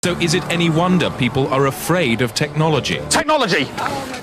So is it any wonder people are afraid of technology? Technology!